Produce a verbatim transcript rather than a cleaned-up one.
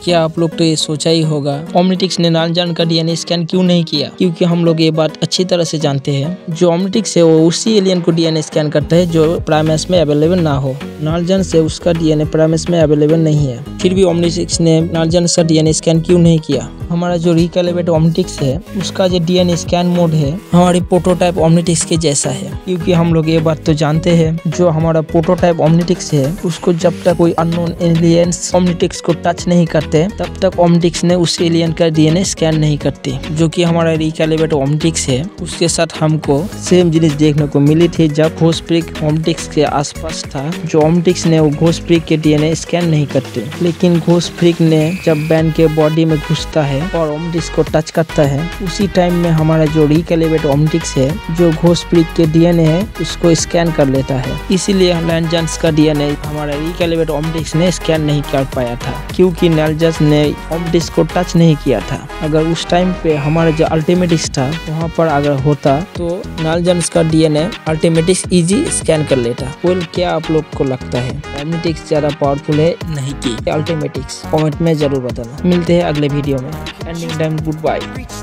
क्या आप लोग तो ये सोचा ही होगा ओमनीटिक्स ने नालजान का डीएनए स्कैन क्यों नहीं किया? क्योंकि हम लोग ये बात अच्छी तरह से जानते हैं, जो ओमनीटिक्स है वो उसी एलियन को डीएनए स्कैन करता है जो प्राइमेस में अवेलेबल ना हो। नालजान से उसका डीएनए प्राइमेस में अवेलेबल नहीं है, फिर भी ओमनीटिक्स ने नालजान का डीएनए स्कैन क्यों नहीं किया? हमारा जो रिकैलिब्रेट ओमनीटिक्स है उसका जो डीएनए स्कैन मोड है हमारी प्रोटोटाइप ओमनीटिक्स के जैसा है। क्योंकि हम लोग ये बात तो जानते हैं, जो हमारा प्रोटोटाइप ओमनीटिक्स है उसको जब तक कोई अननोन एलियंस ओमनीटिक्स को टच नहीं करते तब तक ओमनीटिक्स ने उस एलियन का डीएनए स्कैन नहीं करती। जो कि हमारा रिकैलिब्रेट ओमनीटिक्स है उसके साथ हमको सेम जिनिस देखने को मिली थी जब घोस्टप्रिक ओमनीटिक्स के आसपास था। जो ओमनीटिक्स ने वो घोस्टप्रिक के डीएनए स्कैन नहीं करते, लेकिन घोस्टप्रिक ने जब बैन के बॉडी में घुसता है और ओमनीटिक्स को टच करता है उसी टाइम में हमारा जो रिकैलिब्रेट ओमनीटिक्स है जो घोस्टप्रिक के डीएनए है उसको स्कैन कर लेता है। इसीलिए नालजान का डीएनए हमारा रिकैलिब्रेट ओमनीटिक्स ने स्कैन नहीं कर पाया था, क्योंकि नालजान ने ओमनीटिक्स को टच नहीं किया था। अगर उस टाइम पे हमारा जो अल्टीमेटिक्स था वहाँ पर अगर होता तो नालजान का डीएनए अल्टीमेटिक्स इजी स्कैन कर लेता। वेल, क्या आप लोग को लगता है ओमनीटिक्स ज्यादा पावरफुल है नहीं कि अल्टीमेटिक्स? कमेंट में जरूर बताना। मिलते हैं अगले वीडियो में। Ending time, good bye.